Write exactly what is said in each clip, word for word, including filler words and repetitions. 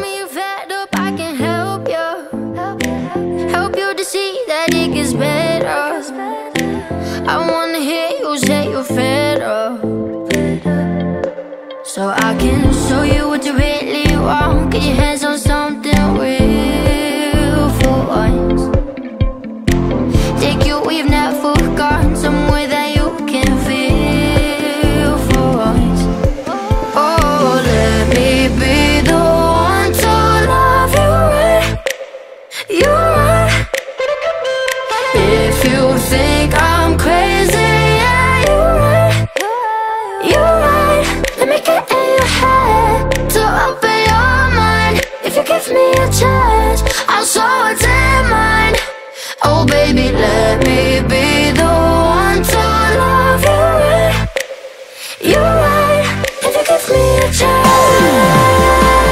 when you're fed up, I can help you. Help you to see that it gets better. I wanna hear you say you're fed up, so I can show you what you really want. Get your hands on something real for once. Take you where you've never gone, somewhere that you can feel for once. Oh, let me be the one to love you right, you right. If you think I'm crazy, yeah, you right, you right. Let me get in your head to open your mind. If you give me a chance, I'll show what's in mine. Oh baby, let me be the one to love you right, you right. If you give me a chance.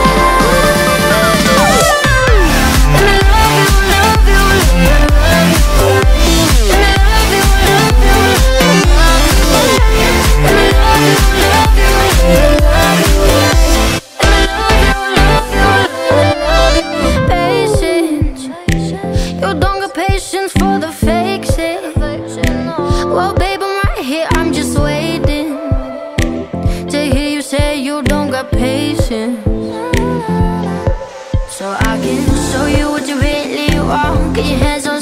Patience, so I can show you what you really want. Get your hands on